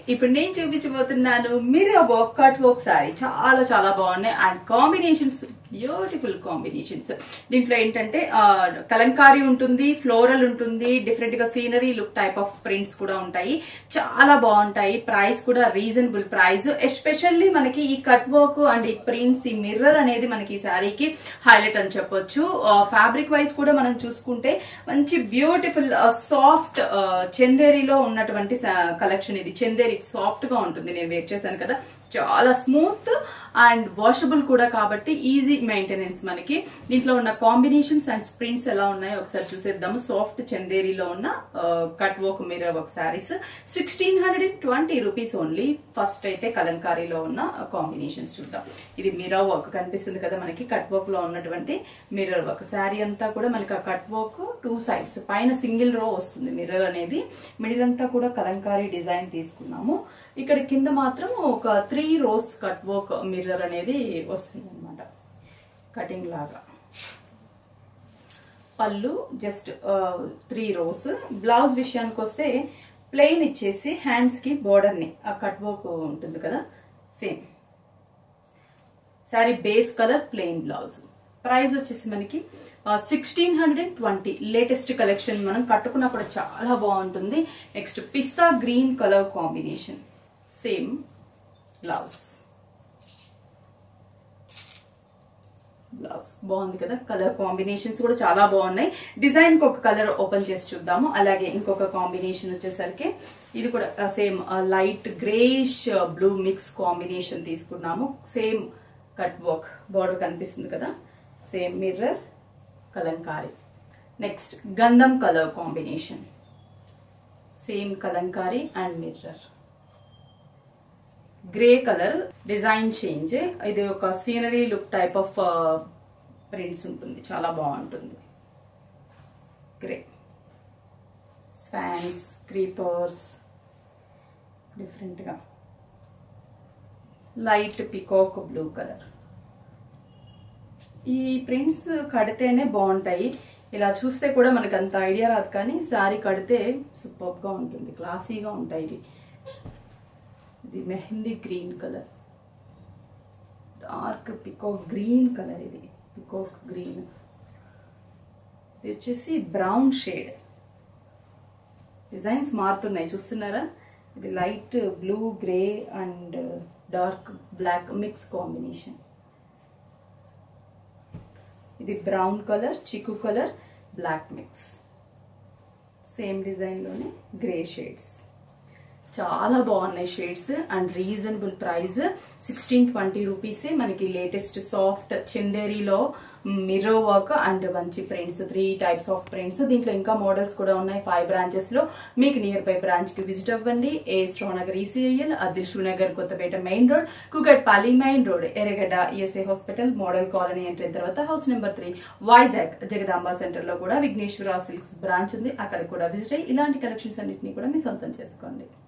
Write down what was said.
ఇప్పుడు నేను చూపించబోతున్నాను mirror work cut work sari. చాలా చాలా బాగున్నాయి అండ్ కాంబినేషన్స్ బ్యూటిఫుల్ కాంబినేషన్స్. దీంట్లో ఏంటంటే కలంకారీ ఉంటుంది, ఫ్లోరల్ ఉంటుంది, డిఫరెంట్ గా scenery look type of prints కూడా ఉంటాయి. చాలా బాగుంటాయి. ప్రైస్ కూడా రీజనబుల్ ప్రైస్. ఎస్పెషల్లీ మనకి ఈ కట్ వర్క్ అండ్ ఈ ప్రింట్స్, ఈ మిర్రర్ అనేది మనకి ఈ శారీకి హైలైట్ అని చెప్పొచ్చు. ఫ్యాబ్రిక్ వైజ్ కూడా మనం చూసుకుంటే మంచి బ్యూటిఫుల్ సాఫ్ట్ చందేరిలో ఉన్నటువంటి కలెక్షన్. ఇది చందేరి సాఫ్ట్ గా ఉంటుంది. నేను వేర్ చేశాను కదా, చాలా స్మూత్ అండ్ వాషబుల్ కూడా కాబట్టి ఈజీ మెయింటెనెన్స్. మనకి దీంట్లో ఉన్న కాంబినేషన్స్ అండ్ ప్రింట్స్ ఎలా ఉన్నాయో ఒకసారి చూసేద్దాము. సాఫ్ట్ చందేరిలో ఉన్న cut work mirror work saris 1620 rupees only. First అయితే కలంకారీలో ఉన్న కాంబినేషన్స్ చూద్దాం. ఇది మిర్రర్ వర్క్ కనిపిస్తుంది కదా మనకి, కట్ వర్క్ లో ఉన్నటువంటి మిర్రర్ వర్క్. శారీ అంతా కూడా మనకి ఆ కట్ వర్క్ 2 sides, పైన సింగిల్ రో వస్తుంది మిర్రర్ అనేది. మిడిల్ అంతా కూడా కలంకారీ డిజైన్ తీసుకున్నాము. ఇక్కడ కింద మాత్రం ఒక 3 rows కట్ వర్క్ మిర్రర్ అనేది వస్తుంది అనమాట, కటింగ్ లాగా. పళ్ళు జస్ట్ 3 rows. బ్లౌజ్ విషయానికి వస్తే ప్లెయిన్ ఇచ్చేసి హ్యాండ్స్ కి బోర్డర్ ని ఆ కట్ వర్క్ ఉంటుంది కదా, same sari base colour plain blouse. Price వచ్చేసి మనకి 1620. లేటెస్ట్ కలెక్షన్, మనం కట్టుకున్నా కూడా చాలా బాగుంటుంది. Next pista green colour combination, same blouse. Blouse బాగుంది కదా, కలర్ కాంబినేషన్స్ కూడా చాలా బాగున్నాయి. డిజైన్ కి ఒక కలర్ ఓపెన్ చేసి చూద్దాము. అలాగే ఇంకొక కాంబినేషన్ వచ్చేసరికి ఇది కూడా same light greyish blue mix combination తీసుకున్నాము. సేమ్ కట్ వర్క్, బార్డర్ కనిపిస్తుంది కదా, సేమ్ మిర్రర్ కలంకారీ. నెక్స్ట్ గంధం colour combination, same Kalamkari and mirror. Grey colour design change. ఇది ఒక scenery look type of prints ఉంటుంది, చాలా బాగుంటుంది. గ్రే స్వాన్స్, క్రీపర్స్, డిఫరెంట్ గా లైట్ పికాక్ బ్లూ కలర్. ఈ ప్రింట్స్ కడితేనే బాగుంటాయి. ఇలా చూస్తే కూడా మనకు అంత ఐడియా రాదు, కానీ శారీ కడితే సూపర్ గా ఉంటుంది, క్లాసీగా ఉంటాయి. ఇది mehndi green colour, dark peacock green colour. ఇది పికాక్ గ్రీన్. ఇది వచ్చేసి బ్రౌన్ షేడ్. డిజైన్స్ మారుతున్నాయి చూస్తున్నారా. ఇది light blue, grey and dark black mix combination. ఇది బ్రౌన్ కలర్, చిక్కు colour, black mix. Same design లోనే గ్రే షేడ్స్. చాలా బాగున్నాయి షేడ్స్ అండ్ రీజనబుల్ ప్రైస్ 1620 రూపీసే. మనకి లేటెస్ట్ సాఫ్ట్ చందేరిలో మిర్రర్ వర్క్ అండ్ మంచి ప్రింట్స్, 3 types ఆఫ్ ప్రింట్స్. దీంట్లో ఇంకా మోడల్స్ కూడా ఉన్నాయి 5 branches లో. మీకు నియర్ బై బ్రాంచ్ కి విజిట్ అవ్వండి. Nagar ECIL, Adil Nagar, Kothapet main road, Kukatpally main road, Erragadda ESA hospital, model colony entry తర్వాత house number 3, Vizag Jagadamba centre లో కూడా విఘ్నేశ్వర సిల్క్స్ బ్రాంచ్ ఉంది. అక్కడ కూడా విజిట్ అయ్యి ఇలాంటి కలెక్షన్స్ అన్నింటినీ కూడా మీ సొంతం చేసుకోండి.